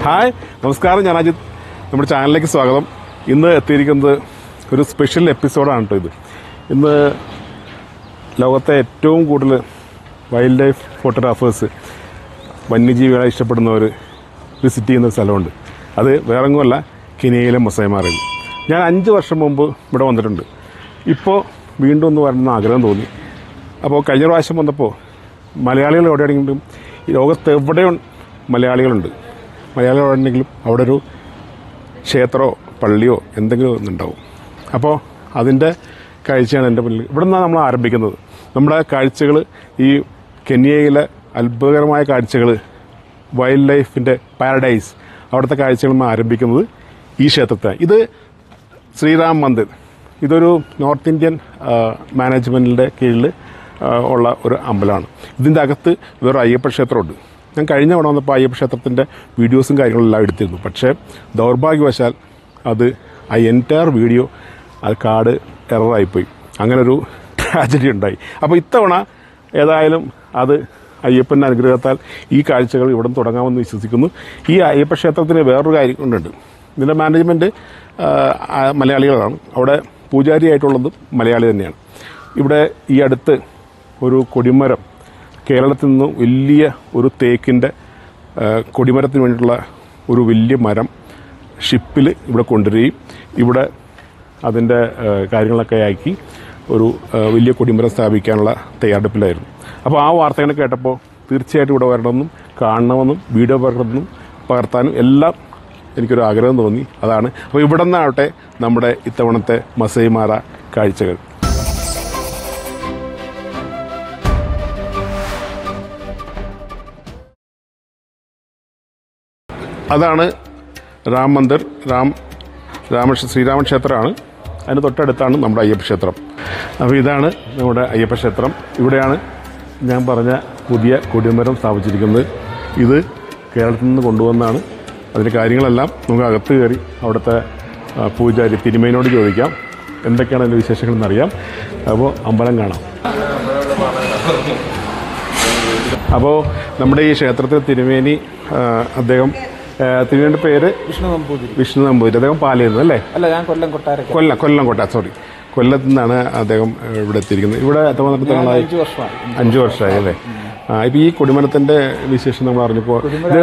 Hi, നമസ്കാരം. ഞാൻ അജിത്. നമ്മുടെ ചാനലിലേക്ക് സ്വാഗതം. ഇന്ന് എത്തിയിരിക്കുന്നത് ഒരു സ്പെഷ്യൽ എപ്പിസോഡാണ് കേട്ടോ ഇത്. ഇന്ന് ലോകത്തെ ഏറ്റവും കൂടുതൽ വൈൽഡ് ലൈഫ് ഫോട്ടോഗ്രാഫേഴ്സ്, വന്യജീവികളെ ഇഷ്ടപ്പെടുന്നവർ വിസിറ്റ് ചെയ്യുന്ന സ്ഥലമുണ്ട്. അത് വേറെങ്ങുമല്ല, കെനിയയിലെ മസായ് മാറയിൽ. ഞാൻ 5 വർഷം മുമ്പ് ഇവിടെ വന്നിട്ടുണ്ട്. ഇപ്പോൾ വീണ്ടും ഒന്ന് വരണമെന്ന് ആഗ്രഹം തോന്നി. അപ്പോൾ കഴിഞ്ഞ പ്രാവശ്യം വന്നപ്പോൾ മലയാളികൾ എവിടെയാണെങ്കിലും ഈ ലോകത്ത് എവിടെയും മലയാളികളുണ്ട്. മലയാളികൾ എവിടെയെങ്കിലും അവിടെ ഒരു ക്ഷേത്രമോ പള്ളിയോ എന്തെങ്കിലും ഒന്നുണ്ടാവും. അപ്പോൾ അതിൻ്റെ കാഴ്ചയാണ് എൻ്റെ മുന്നിൽ. ഇവിടെ നിന്നാണ് നമ്മൾ ആരംഭിക്കുന്നത്. നമ്മുടെ കാഴ്ചകൾ, ഈ കെനിയയിലെ അത്ഭുതകരമായ കാഴ്ചകൾ, വൈൽഡ് ലൈഫിൻ്റെ പാരഡൈസ്, അവിടുത്തെ കാഴ്ചകൾ നമ്മൾ ആരംഭിക്കുന്നത് ഈ ക്ഷേത്രത്തിലാണ്. ഇത് ശ്രീറാം മന്ദിർ. ഇതൊരു നോർത്ത് ഇന്ത്യൻ മാനേജ്മെൻറ്റിൻ്റെ കീഴിൽ ഉള്ള ഒരു അമ്പലമാണ്. ഇതിൻ്റെ അകത്ത് വേറെ അയ്യപ്പ ക്ഷേത്രമുണ്ട്. ഞാൻ കഴിഞ്ഞ തവണ വന്നപ്പോൾ അയ്യപ്പ ക്ഷേത്രത്തിൻ്റെ വീഡിയോസും കാര്യങ്ങളെല്ലാം എടുത്തിരുന്നു. പക്ഷേ ദൗർഭാഗ്യവശാൽ അത് എൻറ്റയർ വീഡിയോ കാർഡ് എററായിപ്പോയി. അങ്ങനൊരു ട്രാജഡി ഉണ്ടായി. അപ്പോൾ ഇത്തവണ ഏതായാലും അത് അയ്യപ്പൻ്റെ അനുഗ്രഹത്താൽ ഈ കാഴ്ചകൾ ഇവിടെ തുടങ്ങാമെന്ന് വിശ്വസിക്കുന്നു. ഈ അയ്യപ്പ ക്ഷേത്രത്തിന് വേറൊരു കാര്യം കൊണ്ടുണ്ട്. ഇതിൻ്റെ മാനേജ്മെൻറ്റ് മലയാളികളാണ്. അവിടെ പൂജാരിയായിട്ടുള്ളതും മലയാളി തന്നെയാണ്. ഇവിടെ ഈ അടുത്ത് ഒരു കൊടിമരം, കേരളത്തിൽ നിന്നും വലിയ ഒരു തേക്കിൻ്റെ കൊടിമരത്തിന് വേണ്ടിയിട്ടുള്ള ഒരു വലിയ മരം ഷിപ്പിൽ ഇവിടെ കൊണ്ടുവരികയും ഇവിടെ അതിൻ്റെ കാര്യങ്ങളൊക്കെ ആക്കി ഒരു വലിയ കൊടിമരം സ്ഥാപിക്കാനുള്ള തയ്യാറെടുപ്പിലായിരുന്നു. അപ്പോൾ ആ വാർത്തകൾ കേട്ടപ്പോൾ തീർച്ചയായിട്ടും ഇവിടെ വരണമെന്നും കാണണമെന്നും വീഡിയോ പകർത്താനും എല്ലാം എനിക്കൊരു ആഗ്രഹം തോന്നി. അതാണ്. അപ്പോൾ ഇവിടെ നിന്നാവട്ടെ നമ്മുടെ ഇത്തവണത്തെ മസായ് മാറ കാഴ്ചകൾ. അതാണ് രാം മന്ദിർ, ശ്രീരാമ ക്ഷേത്രമാണ്. അതിന് തൊട്ടടുത്താണ് നമ്മുടെ അയ്യപ്പ ക്ഷേത്രം. അപ്പോൾ ഇതാണ് നമ്മുടെ അയ്യപ്പ ക്ഷേത്രം. ഇവിടെയാണ് ഞാൻ പറഞ്ഞ പുതിയ കൊടിമരം സ്ഥാപിച്ചിരിക്കുന്നത്. ഇത് കേരളത്തിൽ നിന്ന് കൊണ്ടുവന്നാണ്. അതിൻ്റെ കാര്യങ്ങളെല്ലാം നമുക്ക് അകത്ത് കയറി അവിടുത്തെ പൂജാരി തിരുമേനോട് ചോദിക്കാം, എന്തൊക്കെയാണ് അതിൻ്റെ വിശേഷങ്ങളെന്നറിയാം. അപ്പോൾ അമ്പലം കാണാം. അപ്പോൾ നമ്മുടെ ഈ ക്ഷേത്രത്തിലെ തിരുമേനി, അദ്ദേഹം തിരുമേനിയുടെ പേര് വിഷ്ണു നമ്പൂതിരി. അദ്ദേഹം പാലയുന്നു അല്ലേ? അല്ല, ഞാൻ കൊല്ലം കൊട്ടാരം. സോറി, കൊല്ലത്തു നിന്നാണ് അദ്ദേഹം ഇവിടെ എത്തിയിരിക്കുന്നത്. ഇവിടെ എത്ര വന്നിട്ട് 5 വർഷമായി അല്ലേ? ഇപ്പം ഈ കൊടിമരത്തിന്റെ വിശേഷം നമ്മൾ അറിഞ്ഞപ്പോൾ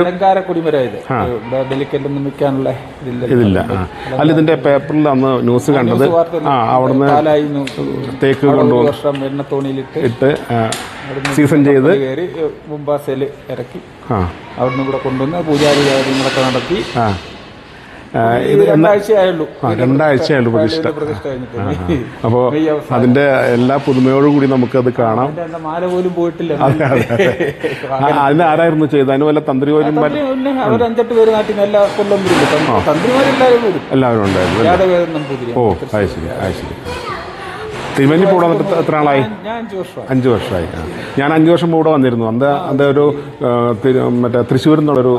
ഇതില്ല. അല്ല, ഇതിന്റെ പേപ്പറിൽ അന്ന് ന്യൂസ് കണ്ടത് അവിടുന്ന് തേക്ക് കൊണ്ടുപോകും ഇട്ട് സീസൺ ചെയ്ത് മുംബാസയിൽ ഇറക്കി അവിടുന്ന് ഇവിടെ കൊണ്ടുവന്ന് പൂജാരി കാര്യങ്ങളൊക്കെ നടത്തി. ഇത് 2 ആഴ്ചയായുള്ളൂ പ്രതിഷ്ഠ. അപ്പോൾ അതിന്റെ എല്ലാ പുതുമയോടുകൂടി നമുക്കത് കാണാം. മാല പോലും പോയിട്ടില്ല. അതിന് ആരായിരുന്നു ചെയ്തത്? അതിന് വല്ല തന്ത്രി പോലും? അവർ 5-8 പേര് നാട്ടിൽ നിന്ന് എല്ലാ കൊല്ലം തന്ത്രിമാരെല്ലാവരും എല്ലാവരും ഉണ്ടായിരുന്നു. ഓ, അത് ശരി. തിരുമേനി ഇപ്പോൾ ഇവിടെ വന്നിട്ട് എത്ര നാളായി? 5 വർഷമായി. ഞാൻ 5 വർഷം മുമ്പ് ഇവിടെ വന്നിരുന്നു. അന്ത ഒരു മറ്റേ തൃശ്ശൂരിൽ നിന്നുള്ളൊരു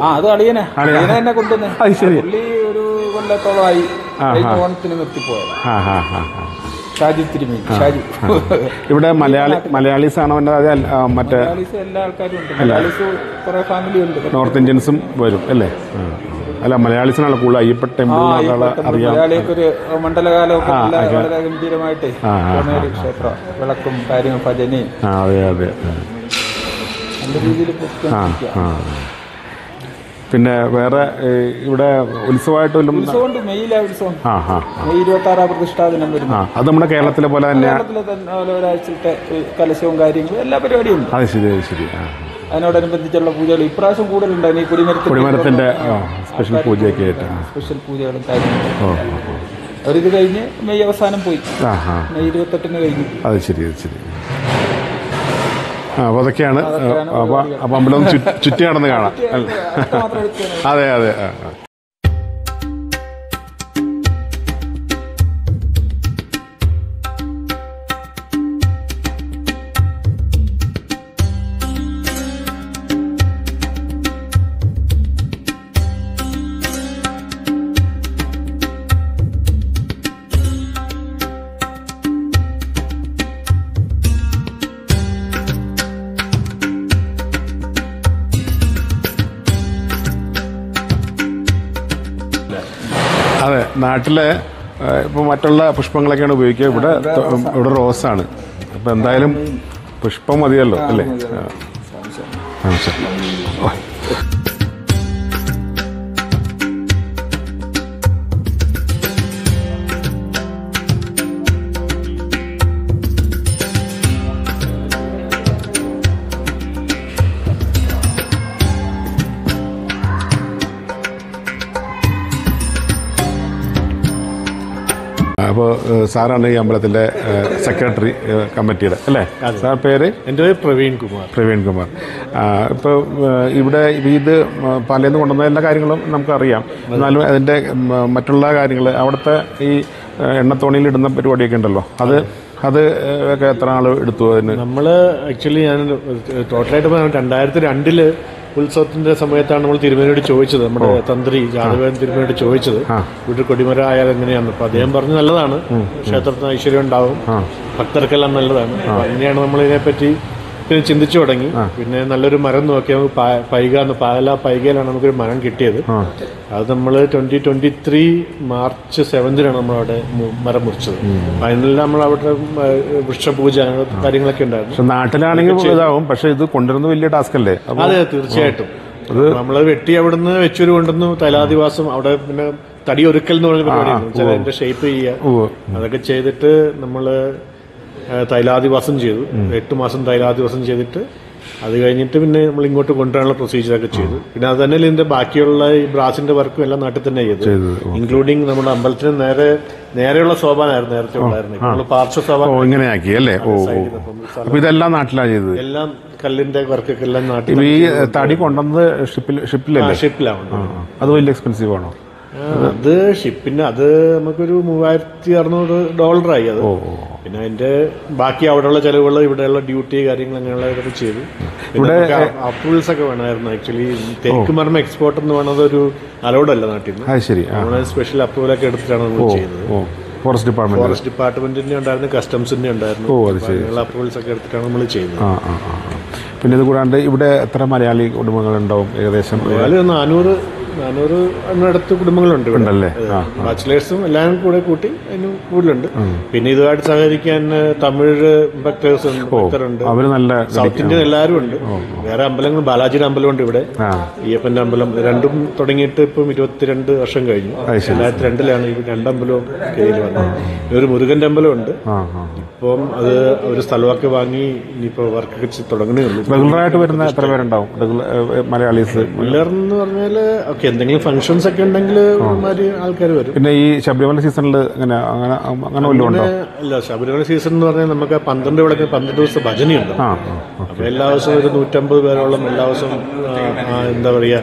ശരി ഒരു കൊല്ലത്തോളമായി ഓണത്തിന് നിർത്തിപ്പോയത്. ഇവിടെ മലയാളീസ് ആണോ? മറ്റേ എല്ലാ ആൾക്കാരും ഉണ്ട്. മലയാളീസ് കുറെ ഫാമിലി ഉണ്ട്. നോർത്ത് ഇന്ത്യൻസും വരും അല്ലേ? അല്ല, മലയാളീസിനാണ് കൂടുതൽ അയ്യപ്പ ടെമ്പിൾ അറിയാം. മലയാളിക്കൊരു മണ്ഡലകാലമൊക്കെ വളരെ ഗംഭീരമായിട്ട് ക്ഷേത്രം, വിളക്കും കാര്യങ്ങളും ഭജനയും അതെ നല്ല രീതിയിൽ. പിന്നെ വേറെ ഇവിടെ ഉത്സവമായിട്ട് ഉത്സവമുണ്ട്. മെയ്യിലെ ഉത്സവം, മെയ് 26 പ്രതിഷ്ഠാദിനം വരുന്നു. അത് നമ്മുടെ കേരളത്തിലെ പോലെ തന്നെ ഒരാഴ്ചത്തെ കലശവും കാര്യങ്ങളും എല്ലാ പരിപാടിയും ഉണ്ട്. അത് ശരി. അതിനോടനുബന്ധിച്ചുള്ള പൂജകൾ ഇപ്രാവശ്യം കൂടുതലുണ്ടായിരുന്നു. ഈ കൊടിമരത്തിന്റെ സ്പെഷ്യൽ പൂജയൊക്കെ ആയിട്ട് സ്പെഷ്യൽ പൂജകളും കാര്യങ്ങളും. അവരിത് കഴിഞ്ഞ് മെയ് അവസാനം പോയി. മെയ് 28 കഴിഞ്ഞു. അത് ശരി. അപ്പോൾ അതൊക്കെയാണ്. അപ്പോൾ അമ്പലം ചുറ്റി നടന്ന് കാണാം. അതെ. നാട്ടിലെ ഇപ്പോൾ മറ്റുള്ള പുഷ്പങ്ങളൊക്കെയാണ് ഉപയോഗിക്കുക. ഇവിടെ റോസാണ്. അപ്പം എന്തായാലും പുഷ്പം മതിയല്ലോ അല്ലേ? അപ്പോൾ സാറാണ് ഈ അമ്പലത്തിൻ്റെ സെക്രട്ടറി കമ്മിറ്റിയുടെ അല്ലേ? സാർ പേര്? എൻ്റെ പേര് പ്രവീൺ കുമാർ. ഇപ്പോൾ ഇവിടെ ഇത് പലയിന്ന് കൊണ്ടുവന്ന എല്ലാ കാര്യങ്ങളും നമുക്കറിയാം. എന്നാലും അതിൻ്റെ മറ്റുള്ള കാര്യങ്ങൾ അവിടുത്തെ ഈ എണ്ണത്തോണിയിൽ ഇടുന്ന പരിപാടിയൊക്കെ ഉണ്ടല്ലോ, അത് ഒക്കെ എത്ര നാൾ എടുത്തു അതിന്? നമ്മൾ ആക്ച്വലി ഞാൻ ടോട്ടലായിട്ട് 2002 ഉത്സവത്തിന്റെ സമയത്താണ് നമ്മൾ തിരുമേനിയോട് ചോദിച്ചത്, നമ്മുടെ തന്ത്രി ജാതവേദൻ തിരുമേനിയോട് ചോദിച്ചത് വീട്ടിൽ കൊടിമര ആയാൽ എങ്ങനെയാന്ന്. അപ്പൊ അദ്ദേഹം പറഞ്ഞു നല്ലതാണ്, ക്ഷേത്രത്തിന് ഐശ്വര്യം ഉണ്ടാവും, ഭക്തർക്കെല്ലാം നല്ലതാണ്. അപ്പൊ അങ്ങനെയാണ് നമ്മൾ ഇതിനെപ്പറ്റി പിന്നെ ചിന്തിച്ചു തുടങ്ങി. പിന്നെ നല്ലൊരു മരം നോക്കി നമുക്ക് പൈകയിലാണ് നമുക്കൊരു മരം കിട്ടിയത്. അത് നമ്മൾ 2023 മാർച്ച് 7 നമ്മളവിടെ മരം മുറിച്ചത്. ഫൈനലിൽ നമ്മൾ അവിടെ വൃക്ഷപൂജ കാര്യങ്ങളൊക്കെ ഉണ്ടായിരുന്നു. പക്ഷെ നാട്ടിലാണെങ്കിൽ ഇതാവും, പക്ഷെ ഇത് കൊണ്ടുവരുന്നത് വലിയ ടാസ്ക് അല്ലേ? അതെ, തീർച്ചയായിട്ടും. നമ്മൾ വെട്ടി അവിടുന്ന് വെച്ചൂര് കൊണ്ടുവന്നു തൈലാദിവാസം, അവിടെ പിന്നെ തടി ഒരുക്കൽ എന്ന് പറഞ്ഞ പരിപാടിയാണ്, അതിന്റെ ഷേപ്പ് ചെയ്യുക. അതൊക്കെ ചെയ്തിട്ട് നമ്മള് തൈലാദിവാസം ചെയ്തു. 8 മാസം തൈലാദിവാസം ചെയ്തിട്ട് അത് കഴിഞ്ഞിട്ട് പിന്നെ നമ്മൾ ഇങ്ങോട്ട് കൊണ്ടുവരാനുള്ള പ്രൊസീജിയറൊക്കെ ചെയ്തു. പിന്നെ അത് തന്നെ ഇതിന്റെ ബാക്കിയുള്ള ഈ ബ്രാസിന്റെ വർക്കും എല്ലാം നാട്ടിൽ തന്നെ ചെയ്തു, ഇൻക്ലൂഡിങ് നമ്മുടെ അമ്പലത്തിന് നേരെയുള്ള ശോഭാനായിരുന്നു നേരത്തെ ഉണ്ടായിരുന്നത്. നമ്മൾ പാർശ്വശോഭ ഇങ്ങനെയാക്കി അല്ലേ? അപ്പൊ ഇതെല്ലാം നാട്ടിലാണ് ചെയ്തത്. എല്ലാം കല്ലിന്റെ വർക്കൊക്കെ എല്ലാം നാട്ടിൽ. ഈ തടി കൊണ്ടുവന്നത് ഷിപ്പിലാണ്. അത് വലിയ എക്സ്പെൻസീവ് ആണോ? അത് ഷിപ്പിന് അത് നമുക്കൊരു $3600 ആയി അത്. പിന്നെ അതിന്റെ ബാക്കി അവിടെയുള്ള ചെലവുകൾ, ഇവിടെയുള്ള ഡ്യൂട്ടി കാര്യങ്ങൾ അങ്ങനെയുള്ളതൊക്കെ ചെയ്തു. ഇവിടെ അപ്രൂവൽസ് ഒക്കെ വേണമായിരുന്നു. ആക്ച്വലി തേക്ക് മരം എക്സ്പോർട്ട് എന്ന് പറയുന്നത് ഒരു അലൗഡല്ല നാട്ടിൽ നിന്ന്. നമ്മള് സ്പെഷ്യൽ അപ്രൂവൽ ഒക്കെ എടുത്തിട്ടാണ് നമ്മൾ ചെയ്തത്. ഫോറസ്റ്റ് ഡിപ്പാർട്ട്മെന്റിന്റെ ഉണ്ടായിരുന്നു, കസ്റ്റംസിന്റെ ഉണ്ടായിരുന്നു. അപ്രൂവൽസ് ഒക്കെ എടുത്തിട്ടാണ് നമ്മൾ ചെയ്യുന്നത്. പിന്നെ ഇത് കൂടാണ്ട് ഇവിടെ എത്ര മലയാളി കുടുംബങ്ങൾ ഉണ്ടാവും ഏകദേശം? 400 അടുത്ത് കുടുംബങ്ങളുണ്ട് ഇവിടെ. ബാച്ചിലേഴ്സും എല്ലാം കൂടെ കൂട്ടി അതിന് കൂടുതലുണ്ട്. പിന്നെ ഇതുമായിട്ട് സഹകരിക്കാൻ തമിഴ് ഭക്തരുണ്ട്, സൗത്ത് ഇന്ത്യൻ എല്ലാവരും ഉണ്ട്. വേറെ അമ്പലങ്ങൾ, ബാലാജിയുടെ അമ്പലമുണ്ട് ഇവിടെ, അയ്യപ്പന്റെ അമ്പലം. രണ്ടും തുടങ്ങിയിട്ട് ഇപ്പം 22 വർഷം കഴിഞ്ഞു. 2002 ഈ 2 അമ്പലവും കയ്യിൽ വന്നത്. ഒരു മുരുകന്റെ അമ്പലമുണ്ട്. ഇപ്പം അത് ഒരു സ്ഥലമൊക്കെ വാങ്ങി ഇനിയിപ്പോ വർക്കൊക്കെ തുടങ്ങണേ ഉള്ളൂ. റെഗുലറായിട്ട് വരുന്ന എത്ര പേരുണ്ടാവും മലയാളീസ്? റെഗുലർ എന്ന് പറഞ്ഞാല് എന്തെങ്കിലും ഫംഗ്ഷൻസ് ഒക്കെ ഉണ്ടെങ്കിൽ ആൾക്കാർ വരും. പിന്നെ ഈ ശബരിമല സീസണിൽ അങ്ങനെ അല്ല, ശബരിമല സീസൺ എന്ന് പറഞ്ഞാൽ നമുക്ക് 12 ദിവസം ഭജനയുണ്ട്. അപ്പൊ എല്ലാ ദിവസവും ഒരു 150 പേരോളം എല്ലാ ദിവസവും എന്താ പറയാ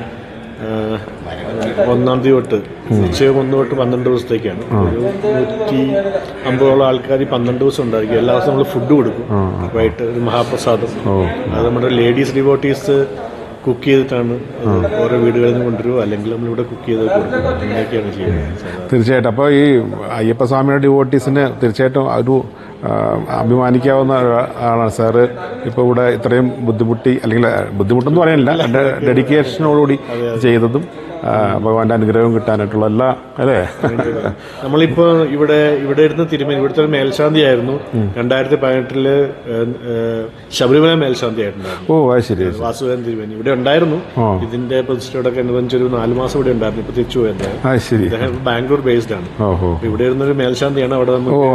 1-ാം തീയതി തൊട്ട് നിശ്ചയം 1 തൊട്ട് 12 ദിവസത്തേക്കാണ്. ഒരു 150ഓളം ആൾക്കാർ 12 ദിവസം ഉണ്ടായിരിക്കും. എല്ലാ ദിവസവും നമ്മൾ ഫുഡ് കൊടുക്കും വൈകിട്ട്, ഒരു മഹാപ്രസാദം. അത് നമ്മുടെ ലേഡീസ് ഡിവോട്ടീസ് കുക്ക് ചെയ്തിട്ടാണ് ഓരോ വീടുകളിൽ നിന്ന് കൊണ്ടുവരുമോ, അല്ലെങ്കിൽ നമ്മളിവിടെ കുക്ക് ചെയ്ത് കൊടുക്കും. അങ്ങനെയൊക്കെയാണ് ചെയ്യുന്നത്. തീർച്ചയായിട്ടും. അപ്പോൾ ഈ അയ്യപ്പസ്വാമിയുടെ ഡിവോട്ടീസിന് തീർച്ചയായിട്ടും ഒരു അഭിമാനിക്കാവുന്ന ആളാണ് സാറ്. ഇപ്പോൾ ഇവിടെ ഇത്രയും അല്ലെങ്കിൽ ബുദ്ധിമുട്ടെന്ന് പറയാനില്ല, ഡെഡിക്കേഷനോടുകൂടി ചെയ്തതും ഭഗവാന്റെ അനുഗ്രഹം കിട്ടാനായിട്ടുള്ള എല്ലാ അല്ലേ? നമ്മളിപ്പോ ഇവിടെ ഇരുന്ന് തിരുമേനി, ഇവിടുത്തെ മേൽശാന്തി ആയിരുന്നു 2018 ശബരിമല മേൽശാന്തി ആയിട്ടുണ്ടായിരുന്നു. അത് ശരി. വാസുദേവൻ തിരുമേനി ഇവിടെ ഉണ്ടായിരുന്നു. ഇതിന്റെ പ്രതിഷ്ഠയോടൊക്കെ അനുബന്ധിച്ചൊരു 4 മാസം ഇവിടെ ഉണ്ടായിരുന്നു. ഇപ്പൊ തിരിച്ചു പോയത്. അദ്ദേഹം ബാംഗ്ലൂർ ബേസ്ഡ് ആണ്. ഇവിടെ ഇരുന്നൊരു മേൽശാന്തിയാണ് അവിടെ.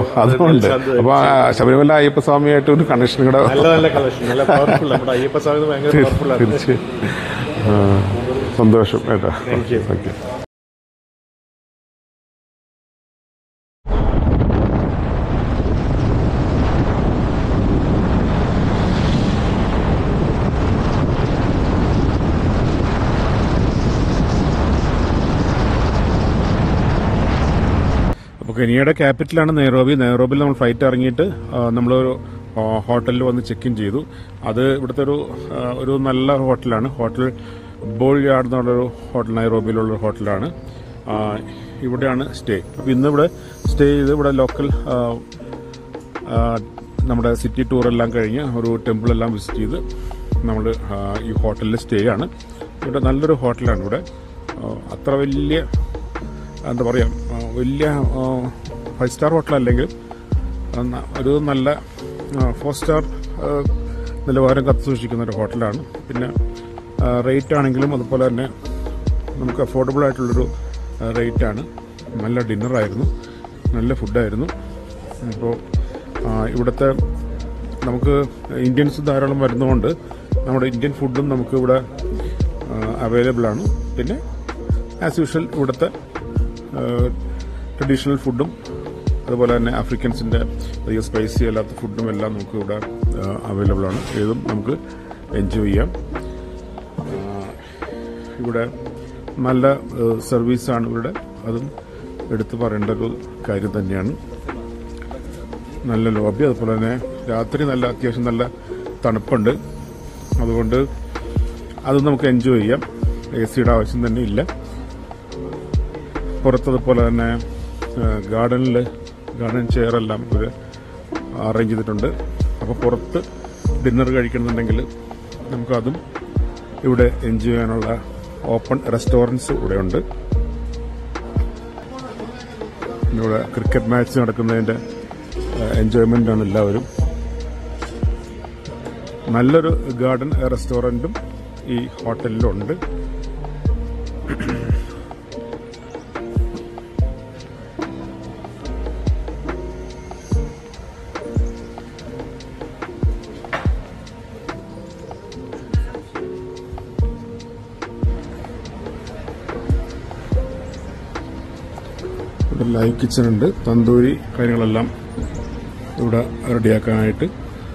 ശബരിമല അയ്യപ്പസ്വാമിയായിട്ട് ഒരു കണക്ഷൻ കൂടെ, നല്ല കണക്ഷൻ, നല്ല പവർഫുൾ. നമ്മുടെ അയ്യപ്പസ്വാമി ഭയങ്കര പവർഫുൾ ആണ്. സന്തോഷം കേട്ടോ. Thank you. അപ്പോൾ കെനിയയുടെ ക്യാപിറ്റലാണ് നൈറോബി. നൈറോബിയിൽ നമ്മൾ ഫ്ലൈറ്റ് ഇറങ്ങിയിട്ട് നമ്മളൊരു ഹോട്ടലിൽ വന്ന് ചെക്ക് ഇൻ ചെയ്തു. അത് ഇവിടുത്തെ ഒരു നല്ല ഹോട്ടലാണ്. ഹോട്ടൽ ബോൾ യാർഡ് എന്നുള്ളൊരു ഹോട്ടൽ, നൈറോബിയിലുള്ളൊരു ഹോട്ടലാണ്. ഇവിടെയാണ് സ്റ്റേ. അപ്പോൾ ഇന്ന് ഇവിടെ സ്റ്റേ ചെയ്ത് ഇവിടെ ലോക്കൽ നമ്മുടെ സിറ്റി ടൂറെല്ലാം കഴിഞ്ഞ് ഒരു ടെമ്പിളെല്ലാം വിസിറ്റ് ചെയ്ത് നമ്മൾ ഈ ഹോട്ടലിൽ സ്റ്റേ ആണ്. ഇവിടെ നല്ലൊരു ഹോട്ടലാണ്. ഇവിടെ അത്ര വലിയ എന്താ പറയുക, വലിയ 5 സ്റ്റാർ ഹോട്ടലല്ലെങ്കിലും ഒരു നല്ല 4 സ്റ്റാർ നിലവാരം കത്തുസൂക്ഷിക്കുന്ന ഒരു ഹോട്ടലാണ്. പിന്നെ റേറ്റ് ആണെങ്കിലും അതുപോലെ തന്നെ നമുക്ക് അഫോർഡബിൾ ആയിട്ടുള്ളൊരു റേറ്റാണ്. നല്ല ഡിന്നറായിരുന്നു, നല്ല ഫുഡായിരുന്നു. അപ്പോൾ ഇവിടുത്തെ നമുക്ക് ഇന്ത്യൻസ് ധാരാളം വരുന്നതുകൊണ്ട് നമ്മുടെ ഇന്ത്യൻ ഫുഡും നമുക്ക് ഇവിടെ അവൈലബിളാണ്. പിന്നെ ആസ് യൂഷ്വൽ ഇവിടുത്തെ ട്രഡീഷണൽ ഫുഡും അതുപോലെ തന്നെ ആഫ്രിക്കൻസിൻ്റെ അധികം സ്പൈസി അല്ലാത്ത ഫുഡും എല്ലാം നമുക്ക് ഇവിടെ അവൈലബിളാണ്. ഏതും നമുക്ക് എൻജോയ് ചെയ്യാം. ഇവിടെ നല്ല സർവീസാണ് ഇവിടെ, അതും എടുത്തു പറയേണ്ട ഒരു കാര്യം തന്നെയാണ്. നല്ല ലോബി, അതുപോലെ തന്നെ രാത്രി അത്യാവശ്യം നല്ല തണുപ്പുണ്ട്. അതുകൊണ്ട് അത് നമുക്ക് എൻജോയ് ചെയ്യാം. AC-യുടെ ആവശ്യം തന്നെ ഇല്ല. പുറത്തതുപോലെ തന്നെ ഗാർഡൻ ചെയറെല്ലാം ഇവർ അറേഞ്ച് ചെയ്തിട്ടുണ്ട്. അപ്പോൾ പുറത്ത് ഡിന്നർ കഴിക്കണമെന്നുണ്ടെങ്കിൽ നമുക്കതും ഇവിടെ എൻജോയ് ചെയ്യാനുള്ള ഓപ്പൺ റെസ്റ്റോറൻറ്റ്സ് ഇവിടെ ഉണ്ട്. ഇവിടെ ക്രിക്കറ്റ് മാച്ച് നടക്കുന്നതിൻ്റെ എൻജോയ്മെൻ്റ് ആണ് എല്ലാവരും. നല്ലൊരു ഗാർഡൻ റെസ്റ്റോറൻറ്റും ഈ ഹോട്ടലിലുണ്ട്. ലൈവ് കിച്ചൺ ഉണ്ട്. തന്തൂരി കാര്യങ്ങളെല്ലാം ഇവിടെ റെഡിയാക്കാനായിട്ട്.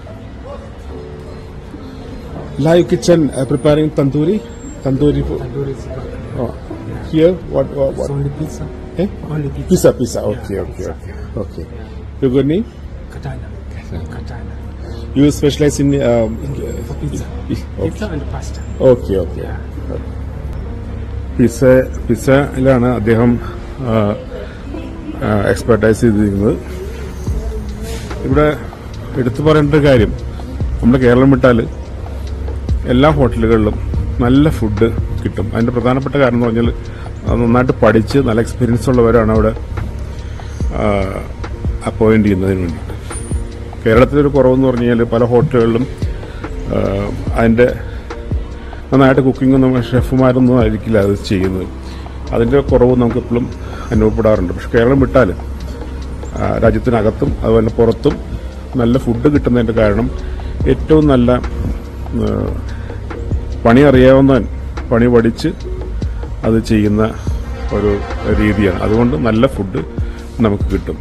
Live kitchen preparing tandoori. Here what Only pizza. eh Only pizza. pizza. Okay. Your good name? Katana. You specialize in For pizza. Pizza and pasta. Okay. പിസയിലാണ് അദ്ദേഹം എക്സ്പെർട്ടൈസ് ചെയ്തിരിക്കുന്നത്. ഇവിടെ എടുത്തു പറയേണ്ട ഒരു കാര്യം, നമ്മുടെ കേരളം വിട്ടാൽ എല്ലാ ഹോട്ടലുകളിലും നല്ല ഫുഡ് കിട്ടും. അതിൻ്റെ പ്രധാനപ്പെട്ട കാരണം എന്ന് പറഞ്ഞാൽ നന്നായിട്ട് പഠിച്ച് നല്ല എക്സ്പീരിയൻസ് ഉള്ളവരാണ് അവിടെ അപ്പോയിന്റ് ചെയ്യുന്നതിന് വേണ്ടിയിട്ട്. കേരളത്തിലൊരു കുറവെന്ന് പറഞ്ഞു കഴിഞ്ഞാൽ പല ഹോട്ടലുകളിലും അതിൻ്റെ നന്നായിട്ട് കുക്കിങ്ങൊന്നും ഷെഫുമാരൊന്നും ആയിരിക്കില്ല അത് ചെയ്യുന്നത്. അതിൻ്റെ കുറവ് നമുക്കെപ്പോഴും അനുഭവപ്പെടാറുണ്ട്. പക്ഷെ കേരളം വിട്ടാൽ രാജ്യത്തിനകത്തും അതുപോലെ പുറത്തും നല്ല ഫുഡ് കിട്ടുന്നതിൻ്റെ കാരണം ഏറ്റവും നല്ല പണി അറിയാവുന്നവൻ പണി പഠിച്ച് അത് ചെയ്യുന്ന ഒരു രീതിയാണ്. അതുകൊണ്ട് നല്ല ഫുഡ് നമുക്ക് കിട്ടും.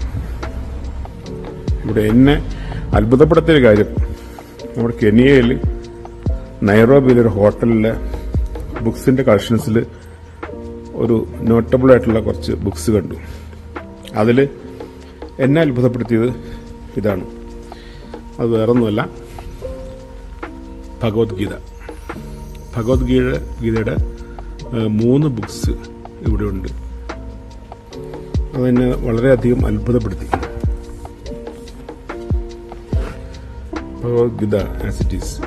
ഇവിടെ എന്നെ അത്ഭുതപ്പെടുത്തിയൊരു കാര്യം, നമ്മുടെ കെനിയയിൽ നൈറോബിയിലൊരു ഹോട്ടലിലെ ബുക്സിൻ്റെ കളക്ഷൻസിൽ ഒരു നോട്ടബിൾ ആയിട്ടുള്ള കുറച്ച് ബുക്സ് കണ്ടു. അതിൽ എന്നെ അത്ഭുതപ്പെടുത്തിയത് ഇതാണ്. അത് വേറൊന്നുമല്ല, ഭഗവത്ഗീതയുടെ 3 ബുക്സ് ഇവിടെ ഉണ്ട്. അതെന്നെ വളരെയധികം അത്ഭുതപ്പെടുത്തി. Bhagavadgita as it is.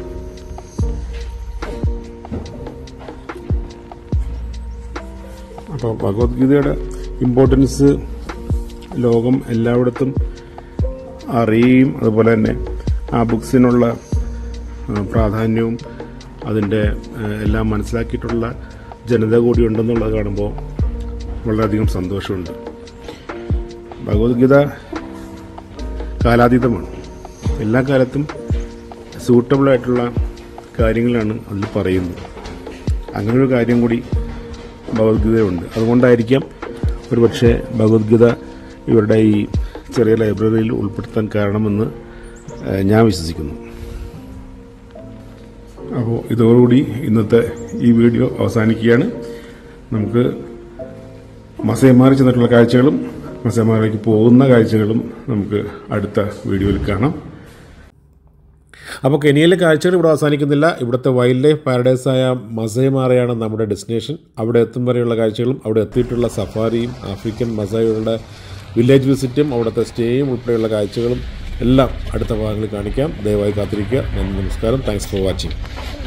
അപ്പോൾ ഭഗവത്ഗീതയുടെ ഇമ്പോർട്ടൻസ് ലോകം എല്ലായിടത്തും അറിയുകയും അതുപോലെ തന്നെ ആ ബുക്സിനുള്ള പ്രാധാന്യവും അതിൻ്റെ എല്ലാം മനസ്സിലാക്കിയിട്ടുള്ള ജനത കൂടി ഉണ്ടെന്നുള്ളത് കാണുമ്പോൾ വളരെയധികം സന്തോഷമുണ്ട്. ഭഗവത്ഗീത കാലാതീതമാണ്. എല്ലാ കാലത്തും സൂട്ടബിളായിട്ടുള്ള കാര്യങ്ങളാണ് അതിൽ പറയുന്നത്. അങ്ങനൊരു കാര്യം കൂടി ഭഗവത്ഗീതയുണ്ട്. അതുകൊണ്ടായിരിക്കാം ഒരുപക്ഷെ ഭഗവത്ഗീത ഇവരുടെ ഈ ചെറിയ ലൈബ്രറിയിൽ ഉൾപ്പെടുത്താൻ കാരണമെന്ന് ഞാൻ വിശ്വസിക്കുന്നു. അപ്പോൾ ഇതോടുകൂടി ഇന്നത്തെ ഈ വീഡിയോ അവസാനിക്കുകയാണ്. നമുക്ക് മസൈമാറിൽ ചെന്നിട്ടുള്ള കാഴ്ചകളും മസൈമാറിലേക്ക് പോകുന്ന കാഴ്ചകളും നമുക്ക് അടുത്ത വീഡിയോയിൽ കാണാം. അപ്പോൾ കെനിയയിലെ കാഴ്ചകൾ ഇവിടെ അവസാനിക്കുന്നില്ല. ഇവിടുത്തെ വൈൽഡ് ലൈഫ് പാരഡൈസായ മസൈമാറയാണ് നമ്മുടെ ഡെസ്റ്റിനേഷൻ. അവിടെ എത്തും വരെയുള്ള കാഴ്ചകളും അവിടെ എത്തിയിട്ടുള്ള സഫാരിയും ആഫ്രിക്കൻ മസായികളുടെ വില്ലേജ് വിസിറ്റും അവിടുത്തെ സ്റ്റേയും ഉൾപ്പെടെയുള്ള കാഴ്ചകളും എല്ലാം അടുത്ത ഭാഗങ്ങളിൽ കാണിക്കാം. ദയവായി കാത്തിരിക്കുക. നന്ദി, നമസ്കാരം. Thanks for watching.